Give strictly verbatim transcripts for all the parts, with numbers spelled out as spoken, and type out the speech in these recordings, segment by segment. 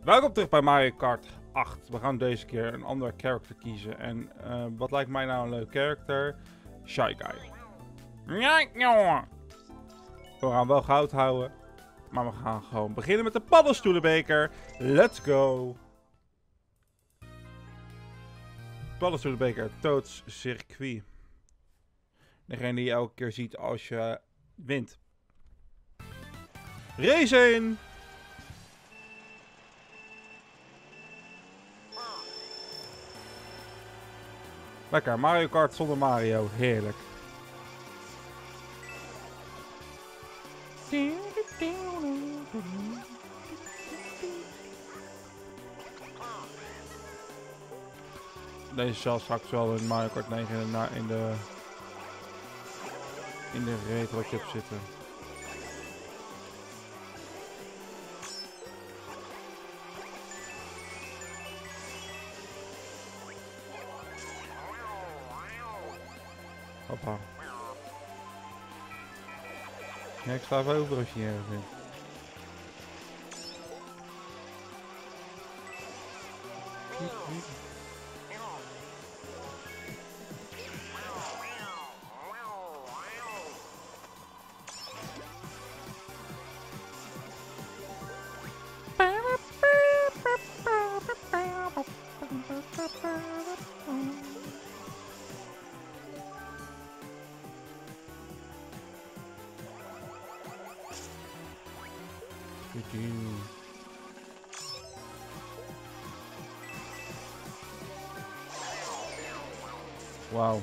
Welkom terug bij Mario Kart acht. We gaan deze keer een ander character kiezen. En uh, wat lijkt mij nou een leuk character? Shy Guy. We gaan wel goud houden. Maar we gaan gewoon beginnen met de paddenstoelenbeker. Let's go! Paddenstoelenbeker, Toads circuit. Degene die je elke keer ziet als je wint. Race in! Lekker, Mario Kart zonder Mario. Heerlijk. Deze zal straks wel in Mario Kart negen in de, in de, in de retro chip zitten. Hoppa. Ja, ik sla even over als je hier ergens bent. Wauw.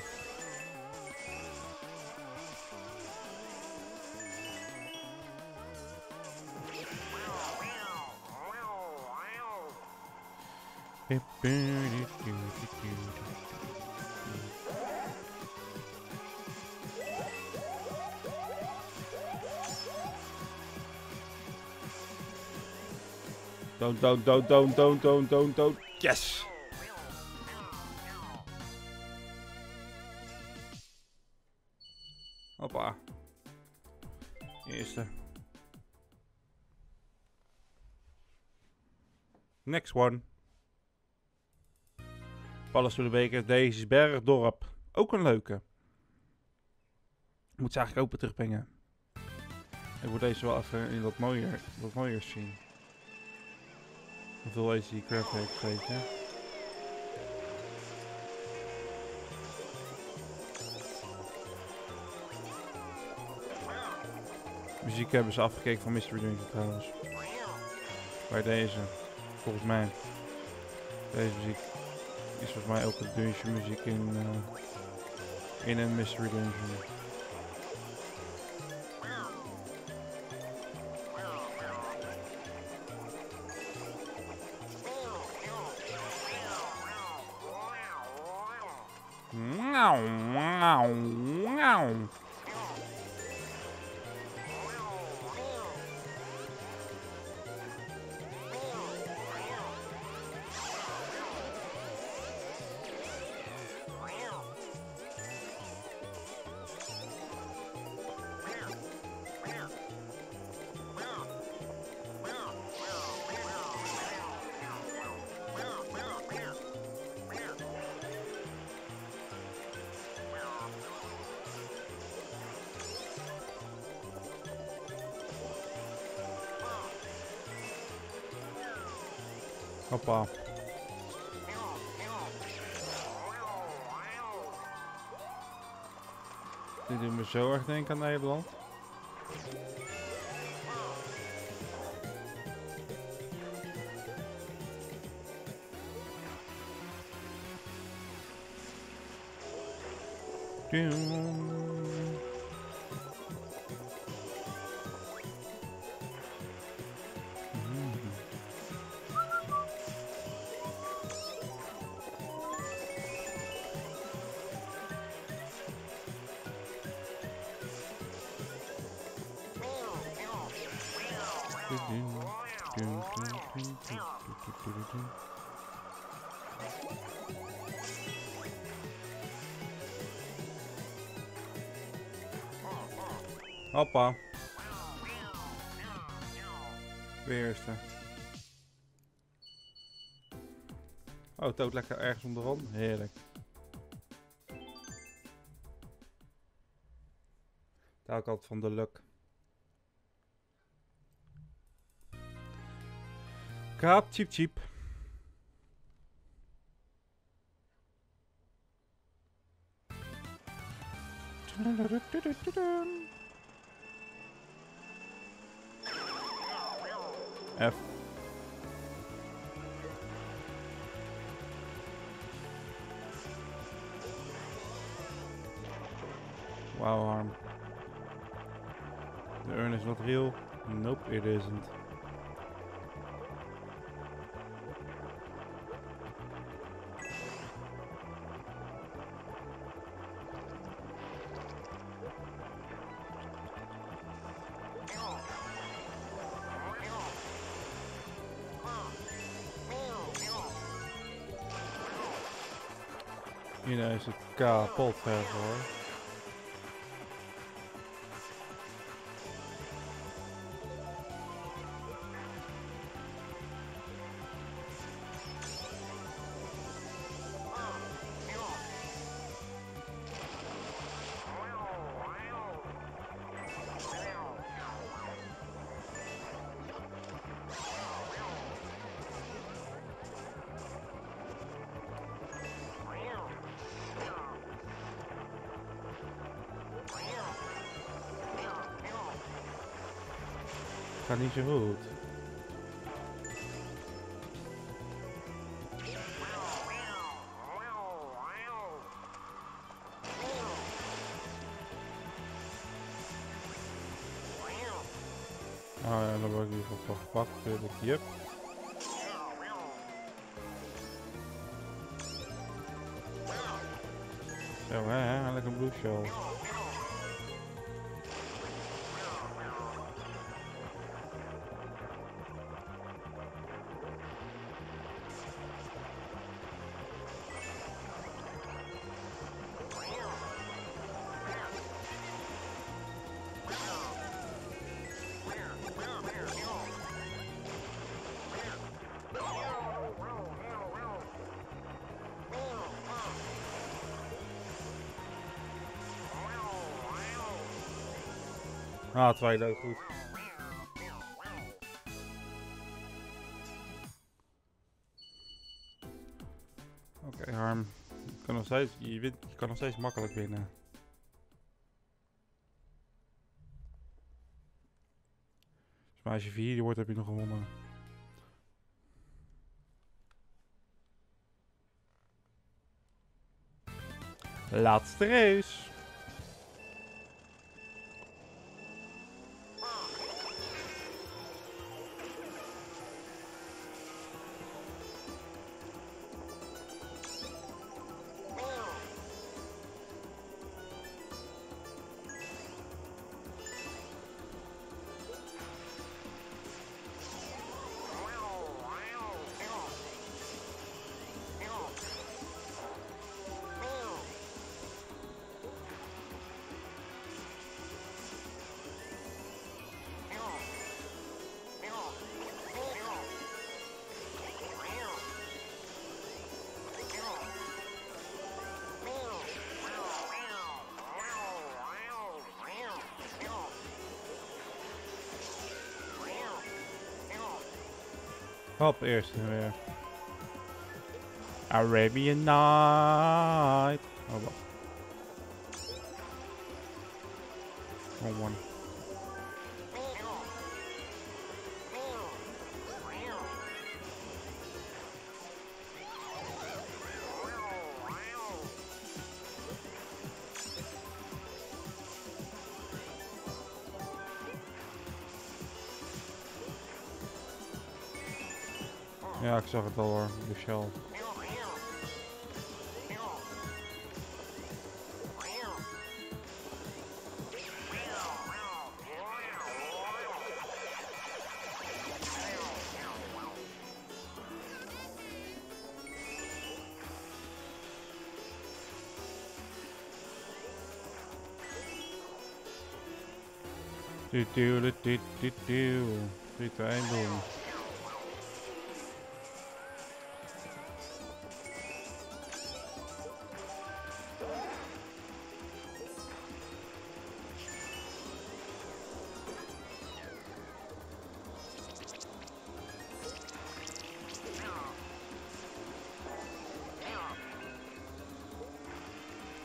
Don't, don't, don't, don't, don't, don't, don't, don't. Yes! Hoppa. Eerste. Next one. Paddenstoelenbeker, deze is Bergdorp. Ook een leuke. Ik moet ze eigenlijk ook weer terugbrengen. Ik moet deze wel even in wat mooier, wat mooier zien. Hoeveel is die graphics, weet je? Muziek hebben ze afgekeken van Mystery Dungeon trouwens. Bij deze, volgens mij. Deze muziek is volgens mij ook de dungeon muziek in, uh, in een Mystery Dungeon. Miauw, miauw, miauw. Hoppa. Dit doet me zo erg denken aan Nederland. Hoppa. Weer eerste. Oh, Toad lekker ergens onderaan. Heerlijk. Daar hou ik altijd van de luck. Kaap, cheap, cheap. F. Wow, Harm. The urn is not real. Nope, it isn't. Hier is het kapot ver hoor. Gaat niet zo goed. Oh ja, dan word ik weer van gepakt natuurlijk. Yep. Zo hè, lekker blue shell. Ah, twee leuk, goed. Oké, okay, Harm. Je kan nog steeds, je, wint, je kan nog steeds makkelijk winnen. Dus als je vierde wordt, heb je nog gewonnen. Laatste race. Hop, eerst weer. Arabian Night. Oh, wacht. Oh, one. Ja, ik zag het al hoor, de shell. Du du du du du du. drie, twee, één, boom.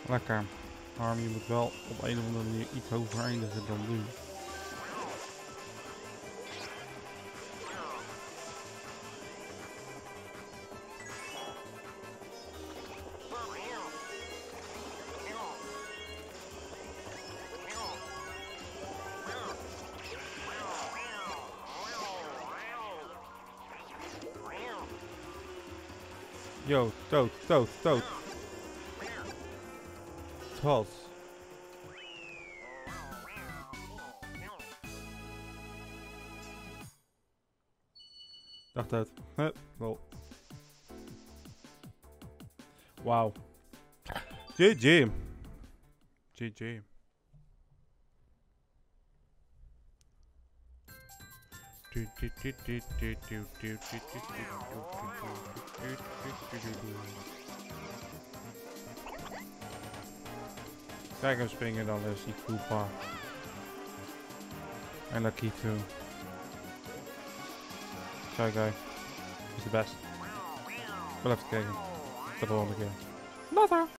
Lekker. Maar je moet wel op een of andere manier iets hoger eindigen dan nu. Yo, dood, dood, dood. Trots. Dacht het. Huh, wel. Wauw. G G. G G. Kijk hem springen, dan is die Koopa. En Lucky too. Shy Guy is de best. Wel even kijken. Tot de volgende keer. Later!